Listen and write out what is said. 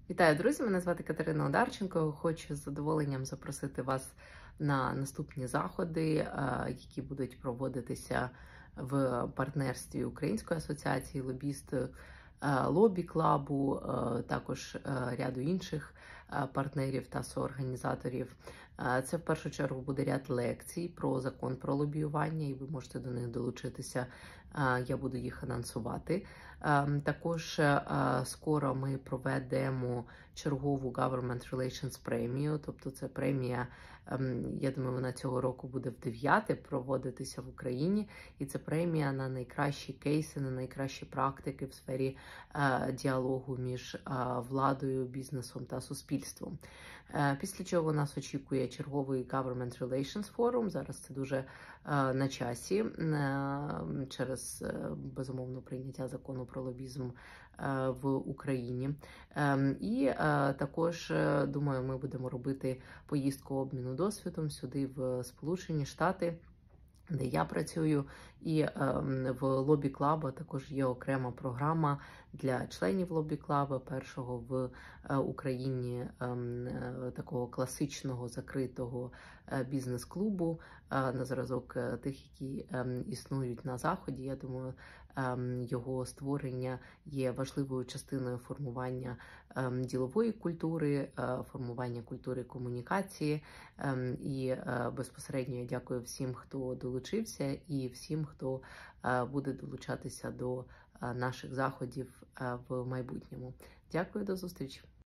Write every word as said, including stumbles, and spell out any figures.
Вітаю, друзі! Мене звати Катерина Одарченко. Хочу з задоволенням запросити вас на наступні заходи, які будуть проводитися в партнерстві Української асоціації лобістів, Лобі Клабу, також ряду інших партнерів та соорганізаторів. Це в першу чергу буде ряд лекцій про закон про лобіювання, і ви можете до них долучитися. Я буду їх анонсувати. Також скоро ми проведемо чергову Government Relations премію, тобто це премія, я думаю, вона цього року буде в дев'яте проводитися в Україні, і це премія на найкращі кейси, на найкращі практики в сфері діалогу між владою, бізнесом та суспільством. Після чого нас очікує черговий Government Relations Forum. Зараз це дуже на часі через, безумовно, прийняття закону про лобізм в Україні. І також, думаю, ми будемо робити поїздку обміну досвідом сюди в Сполучені Штати, де я працюю, і в Лобі Клаба також є окрема програма для членів Лобі Клаба, першого в Україні такого класичного закритого бізнес-клубу на зразок тих, які існують на Заході. Я думаю, його створення є важливою частиною формування ділової культури, формування культури комунікації. І безпосередньо я дякую всім, хто долучився, і всім, хто буде долучатися до наших заходів в майбутньому. Дякую, до зустрічі!